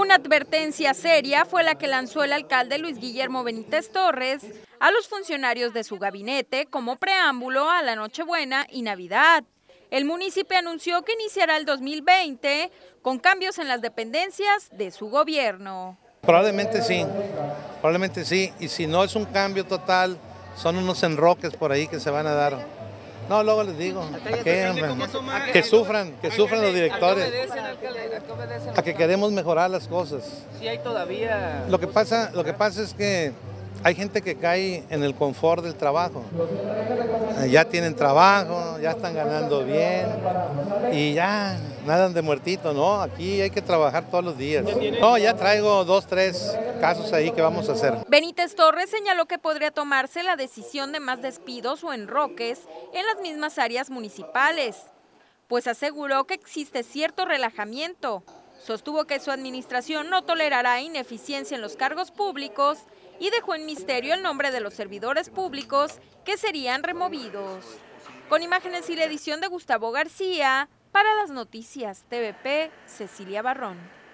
Una advertencia seria fue la que lanzó el alcalde Luis Guillermo Benítez Torres a los funcionarios de su gabinete como preámbulo a la Nochebuena y Navidad. El municipio anunció que iniciará el 2020 con cambios en las dependencias de su gobierno. Probablemente sí, y si no es un cambio total, son unos enroques por ahí que se van a dar. No, luego les digo, que sufran los directores, a que queremos mejorar las cosas. Sí hay todavía. Lo que pasa es que hay gente que cae en el confort del trabajo. Ya tienen trabajo, ya están ganando bien y ya nadan de muertito, ¿no? Aquí hay que trabajar todos los días. No, ya traigo 2, 3 casos ahí que vamos a hacer. Benítez Torres señaló que podría tomarse la decisión de más despidos o enroques en las mismas áreas municipales, pues aseguró que existe cierto relajamiento. Sostuvo que su administración no tolerará ineficiencia en los cargos públicos y dejó en misterio el nombre de los servidores públicos que serían removidos. Con imágenes y la edición de Gustavo García, para las noticias TVP, Cecilia Barrón.